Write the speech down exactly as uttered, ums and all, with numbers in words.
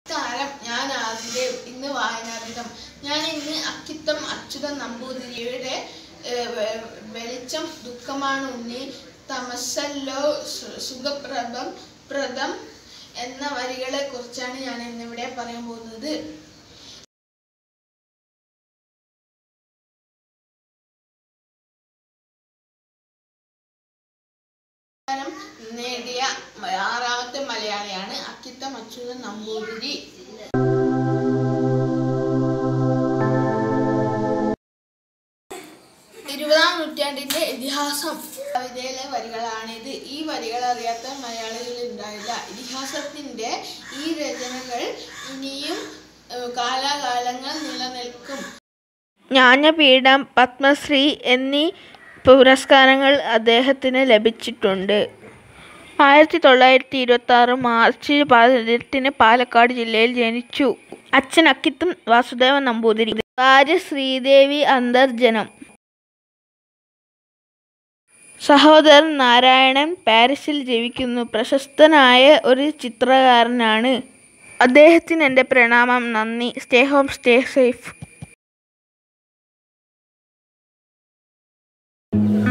നമസ്കാരം, ഞാൻ ആദിദേവ്. ഇന്ന് വായനാദിനം. ഞാൻ ഇന്ന് അക്കിത്തം അച്യുതൻ നമ്പൂതിരിയുടെ വെളിച്ചം ദുഃഖമാണ് ഉണ്ണി തമസല്ലോ സുഖപ്രദം പ്രദം എന്ന വരികളെ കുറിച്ചാണ് ഞാൻ ഇന്നിവിടെ പറയാൻ പോകുന്നത്. നേടിയ ആറാമത്തെ മലയാളിയാണ് അക്കിത്തം അച്യുതൻ നമ്പൂതിരി. ഇരുപതാം നൂറ്റാണ്ടിന്റെ ഇതിഹാസം കവിതയിലെ വരികളാണിത്. ഈ വരികൾ അറിയാത്ത മലയാളികൾ ഉണ്ടായില്ല. ഇതിഹാസത്തിന്റെ ഈ രചനകൾ ഇനിയും കാലാകാലങ്ങൾ നിലനിൽക്കും. ജ്ഞാനപീഠം, പത്മശ്രീ എന്നീ പുരസ്കാരങ്ങൾ അദ്ദേഹത്തിന് ലഭിച്ചിട്ടുണ്ട്. ആയിരത്തി തൊള്ളായിരത്തി ഇരുപത്തി ആറ് മാർച്ച് പതിനെട്ടിന് പാലക്കാട് ജില്ലയിൽ ജനിച്ചു. അച്ഛൻ അക്കിത്തം വാസുദേവൻ നമ്പൂതിരി, ഭാര്യ ശ്രീദേവി. അന്തർജനം. സഹോദരൻ നാരായണൻ പാരീസിൽ ജീവിക്കുന്നു. പ്രശസ്തനായ ഒരു ചിത്രകാരനാണ്. അദ്ദേഹത്തിന് എൻ്റെ പ്രണാമം. നന്ദി. Stay home, stay safe.